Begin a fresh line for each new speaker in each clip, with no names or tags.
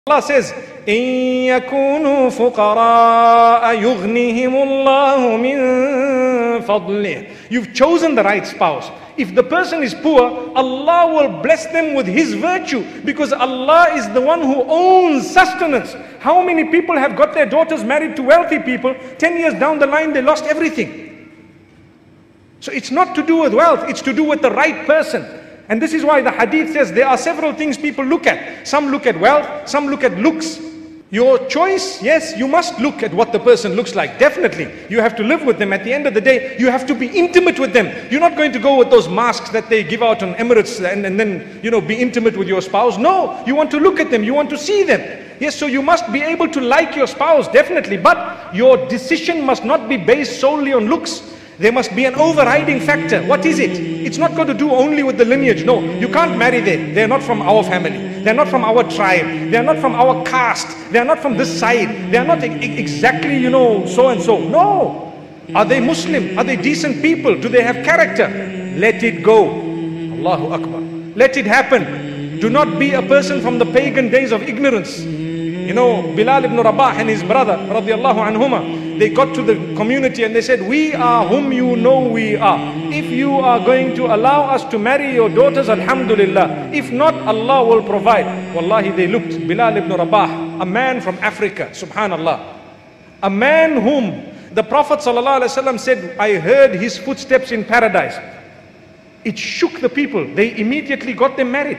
Allah says, إِن يَكُونُوا فُقَرَاءَ يُغْنِهِمُ اللَّهُ مِن فَضْلِهِ. You've chosen the right spouse. If the person is poor, Allah will bless them with His virtue, because Allah is the one who owns sustenance. How many people have got their daughters married to wealthy people? 10 years down the line, they lost everything. So it's not to do with wealth, it's to do with the right person. And this is why the hadith says there are several things people look at. Some look at wealth, some look at looks. Your choice, yes, you must look at what the person looks like. Definitely. You have to live with them. At the end of the day, you have to be intimate with them. You're not going to go with those masks that they give out on Emirates and then, be intimate with your spouse. No, you want to look at them. You want to see them. Yes, so you must be able to like your spouse, definitely. But your decision must not be based solely on looks. There must be an overriding factor. What is it? It's not got to do only with the lineage. No, you can't marry them. They're not from our family. They're not from our tribe. They're not from our caste. They're not from this side. They're not exactly, so and so. No. Are they Muslim? Are they decent people? Do they have character? Let it go. Allahu Akbar. Let it happen. Do not be a person from the pagan days of ignorance. Bilal ibn Rabah and his brother, radiallahu anhuma, they got to the community and they said, we are whom you know we are. If you are going to allow us to marry your daughters, alhamdulillah. If not, Allah will provide. Wallahi, they looked. Bilal ibn Rabah, a man from Africa, subhanallah. A man whom the Prophet ﷺ said, I heard his footsteps in paradise. It shook the people. They immediately got them married.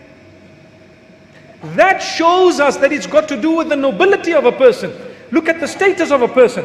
That shows us that it's got to do with the nobility of a person. Look at the status of a person.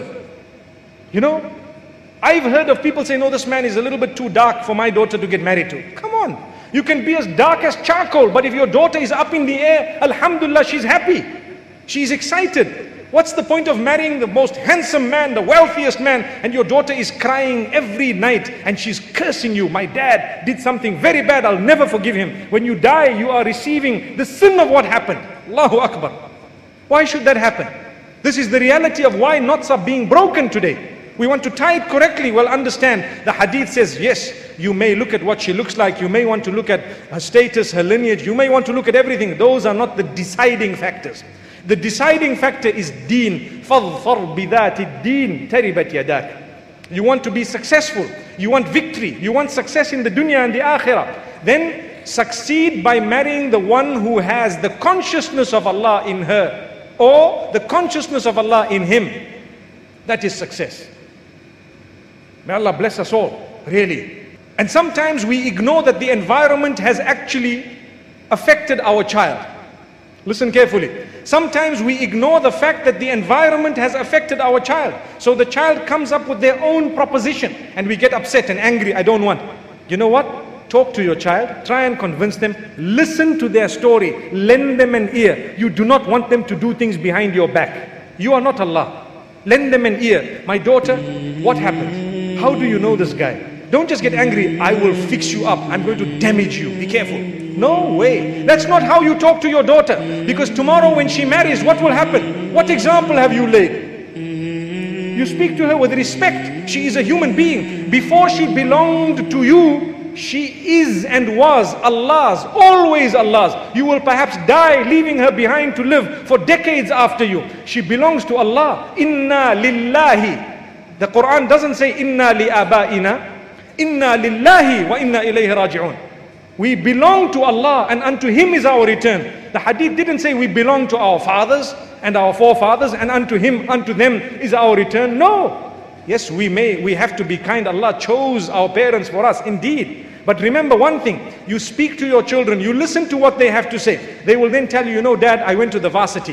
I've heard of people say, no, this man is a little bit too dark for my daughter to get married to. Come on. You can be as dark as charcoal, but if your daughter is up in the air, alhamdulillah, she's happy. She's excited. What's the point of marrying the most handsome man, the wealthiest man, and your daughter is crying every night and she's cursing you? My dad did something very bad, I'll never forgive him. When you die, you are receiving the sin of what happened. Allahu Akbar. Why should that happen? This is the reality of why knots are being broken today. We want to tie it correctly. Well, understand, the hadith says, yes, you may look at what she looks like, you may want to look at her status, her lineage, you may want to look at everything. Those are not the deciding factors. The deciding factor is deen. فَظْفَرْ بِذَاتِ الدِّينِ تَرِبَتْ يَدَاكَ. You want to be successful. You want victory. You want success in the dunya and the akhirah. Then succeed by marrying the one who has the consciousness of Allah in her, or the consciousness of Allah in him. That is success. May Allah bless us all, really. And sometimes we ignore that the environment has actually affected our child. Listen carefully. Sometimes we ignore the fact that the environment has affected our child. So the child comes up with their own proposition and we get upset and angry. I don't want. You know what? Talk to your child. Try and convince them. Listen to their story. Lend them an ear. You do not want them to do things behind your back. You are not Allah. Lend them an ear. My daughter, what happened? How do you know this guy? Don't just get angry. I will fix you up. I'm going to damage you. Be careful. No way. That's not how you talk to your daughter. Because tomorrow when she marries, what will happen? What example have you laid? You speak to her with respect. She is a human being. Before she belonged to you, she is and was Allah's. Always Allah's. You will perhaps die leaving her behind to live for decades after you. She belongs to Allah. Inna lillahi. The Quran doesn't say inna li abaina. Inna lillahi wa inna ilayhi raji'un. We belong to Allah and unto Him is our return. The hadith didn't say we belong to our fathers and our forefathers and unto Him, unto them is our return. No. Yes, we have to be kind. Allah chose our parents for us, indeed. But remember one thing, you speak to your children, you listen to what they have to say. They will then tell you, Dad, I went to the varsity.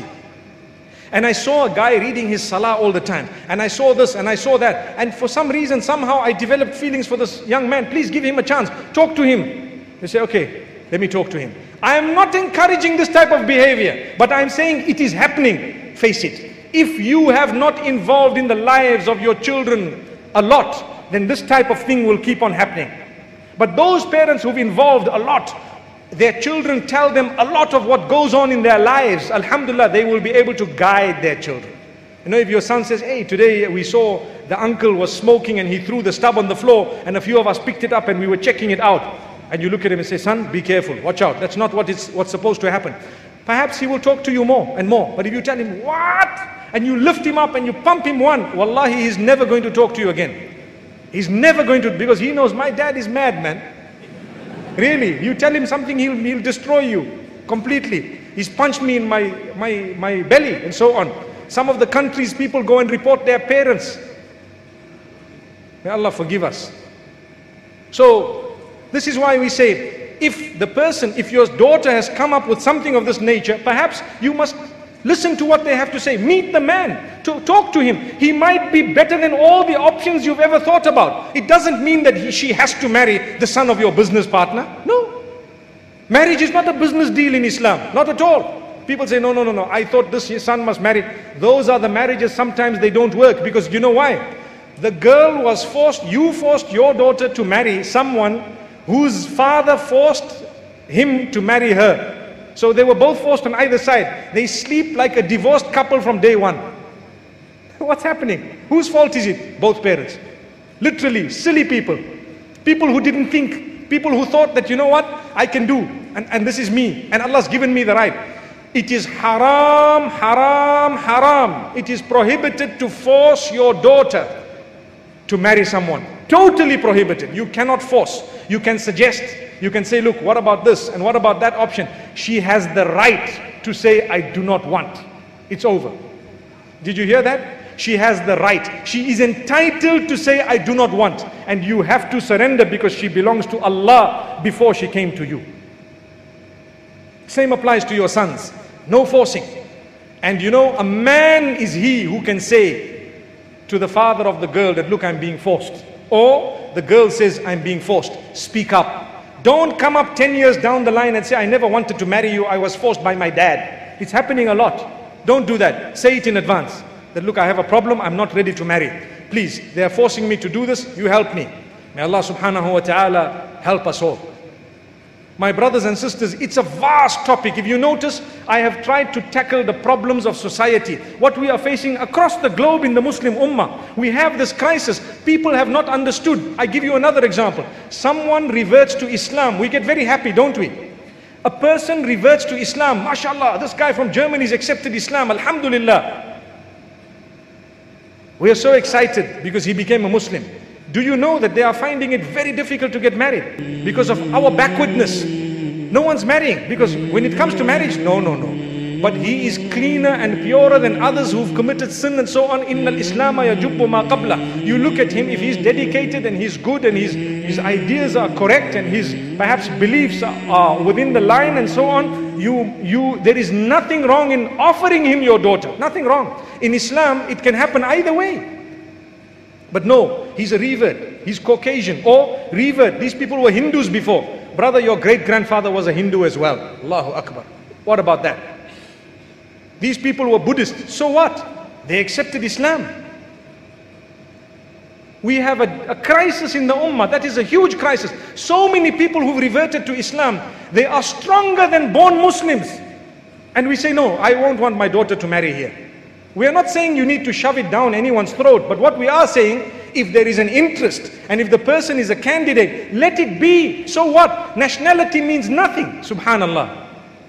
And I saw a guy reading his salah all the time. And I saw this and I saw that. And for some reason, somehow I developed feelings for this young man. Please give him a chance. Talk to him. You say, okay, let me talk to him. I am not encouraging this type of behavior, but I am saying it is happening. Face it. If you have not involved in the lives of your children a lot, then this type of thing will keep on happening. But those parents who've involved a lot, their children tell them a lot of what goes on in their lives. Alhamdulillah, they will be able to guide their children. If your son says, hey, today we saw the uncle was smoking and he threw the stub on the floor and a few of us picked it up and we were checking it out. And you look at him and say, son, be careful, watch out. That's not what's supposed to happen. perhaps he will talk to you more and more. But if you tell him, what? And you lift him up and you pump him one, wallahi, he's never going to talk to you again. He's never going to, because he knows my dad is mad, man. Really, you tell him something, he'll destroy you completely. He's punched me in my belly and so on. Some of the countries, people go and report their parents. May Allah forgive us. So, this is why we say, if your daughter has come up with something of this nature, perhaps you must listen to what they have to say. Meet the man, talk to him. He might be better than all the options you've ever thought about. It doesn't mean that she has to marry the son of your business partner. No. Marriage is not a business deal in Islam. Not at all. People say, no, I thought this son must marry. Those are the marriages, sometimes they don't work, because you know why? The girl was forced, you forced your daughter to marry someone whose father forced him to marry her. So they were both forced on either side. They sleep like a divorced couple from day one. What's happening? Whose fault is it? Both parents. Literally, silly people. People who didn't think. People who thought that, you know what, I can do. And this is me. And Allah's given me the right. It is haram, haram, haram. It is prohibited to force your daughter to marry someone. Totally prohibited. You cannot force. You can suggest. You can say, look, what about this and what about that option? She has the right to say, I do not want. It's over. Did you hear that? She has the right. She is entitled to say, I do not want. And you have to surrender because she belongs to Allah before she came to you. Same applies to your sons. No forcing. And you know, a man is he who can say to the father of the girl that, look, I'm being forced. Or the girl says, I'm being forced. Speak up. Don't come up 10 years down the line and say, I never wanted to marry you. I was forced by my dad. It's happening a lot. Don't do that. Say it in advance. That, look, I have a problem. I'm not ready to marry. Please, they are forcing me to do this. You help me. May Allah subhanahu wa ta'ala help us all. My brothers and sisters, it's a vast topic. If you notice, I have tried to tackle the problems of society. What we are facing across the globe in the Muslim Ummah. We have this crisis. People have not understood. I give you another example. Someone reverts to Islam. We get very happy, don't we? A person reverts to Islam. MashaAllah, this guy from Germany has accepted Islam. Alhamdulillah. We are so excited because he became a Muslim. Do you know that they are finding it very difficult to get married because of our backwardness? No one's marrying because when it comes to marriage, no. But he is cleaner and purer than others who've committed sin and so on. Inna al-Islam yajubbu ma qabla. You look at him, if he's dedicated and he's good and his ideas are correct and his perhaps beliefs are within the line and so on, there is nothing wrong in offering him your daughter. Nothing wrong. In Islam, it can happen either way. But no, he's a revert, he's Caucasian or revert. These people were Hindus before. Brother, your great-grandfather was a Hindu as well. Allahu Akbar. What about that? These people were Buddhists. So what? They accepted Islam. We have a crisis in the Ummah. That is a huge crisis. So many people who've reverted to Islam, they are stronger than born Muslims. And we say, no, I won't want my daughter to marry here. We are not saying you need to shove it down anyone's throat, but what we are saying, if there is an interest and if the person is a candidate, let it be. So what? Nationality means nothing. Subhanallah.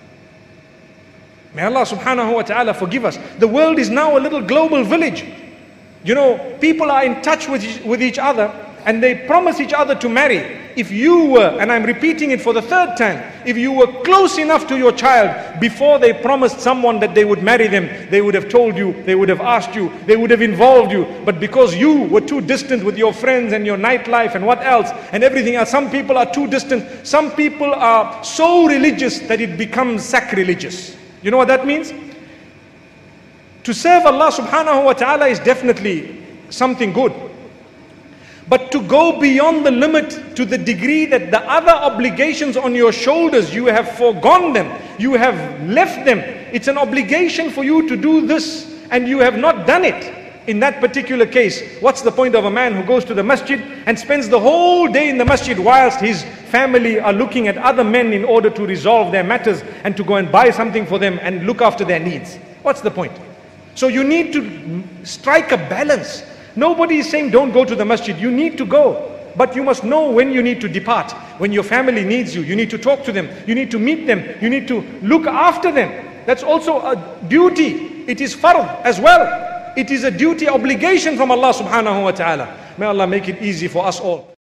May Allah subhanahu wa ta'ala forgive us. The world is now a little global village. You know, people are in touch with each other and they promise each other to marry. If you were, and I'm repeating it for the third time, if you were close enough to your child before they promised someone that they would marry them, they would have told you, they would have asked you, they would have involved you. But because you were too distant with your friends and your nightlife and what else and everything else, some people are too distant. Some people are so religious that it becomes sacrilegious. You know what that means? To serve Allah subhanahu wa ta'ala is definitely something good. But to go beyond the limit to the degree that the other obligations on your shoulders, you have foregone them, you have left them. It's an obligation for you to do this and you have not done it. In that particular case, what's the point of a man who goes to the masjid and spends the whole day in the masjid whilst his family are looking at other men in order to resolve their matters and to go and buy something for them and look after their needs? What's the point? So you need to strike a balance. Nobody is saying don't go to the masjid. You need to go. But you must know when you need to depart. When your family needs you, you need to talk to them. You need to meet them. You need to look after them. That's also a duty. It is fard as well. It is a duty, obligation from Allah subhanahu wa ta'ala. May Allah make it easy for us all.